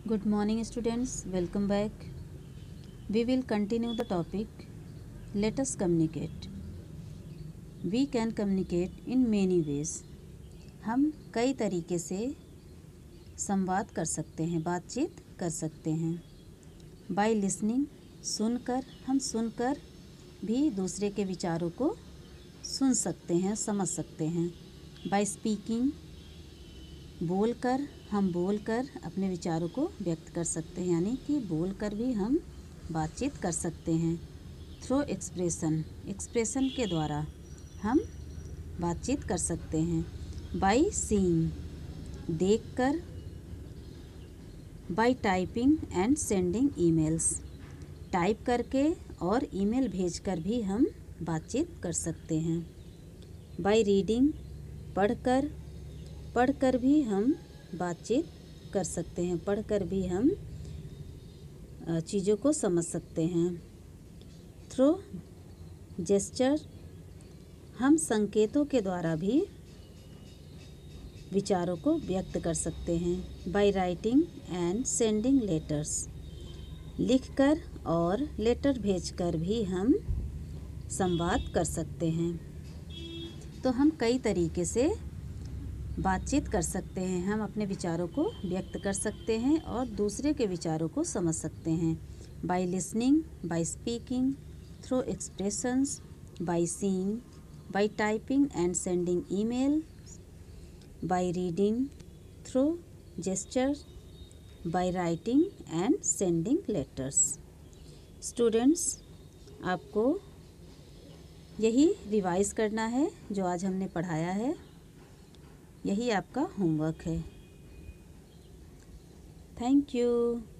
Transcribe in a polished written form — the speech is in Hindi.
Good morning students, welcome back. We will continue the topic. Let us communicate. We can communicate in many ways. हम कई तरीके से संवाद कर सकते हैं, बातचीत कर सकते हैं. By listening, सुनकर, हम सुनकर भी दूसरे के विचारों को सुन सकते हैं, समझ सकते हैं. By speaking, बोलकर, हम बोलकर अपने विचारों को व्यक्त कर सकते हैं, यानी कि बोलकर भी हम बातचीत कर सकते हैं. थ्रू एक्सप्रेशन के द्वारा हम बातचीत कर सकते हैं. बाय सीइंग, देखकर. By typing and sending emails, type करके और ईमेल भेजकर भी हम बातचीत कर सकते हैं. बाय रीडिंग, पढ़कर भी हम बातचीत कर सकते हैं, पढ़कर भी हम चीज़ों को समझ सकते हैं. थ्रू जेस्चर, हम संकेतों के द्वारा भी विचारों को व्यक्त कर सकते हैं. By writing and sending letters, लिखकर और लेटर भेजकर भी हम संवाद कर सकते हैं. तो हम कई तरीके से बातचीत कर सकते हैं. हम अपने विचारों को व्यक्त कर सकते हैं और दूसरे के विचारों को समझ सकते हैं. By listening, by speaking, through expressions, by seeing, by typing and sending email, by reading, through gesture, by writing and sending letters. Students, आपको यही रिवाइज करना है जो आज हमने पढ़ाया है. यही आपका होमवर्क है. Thank you.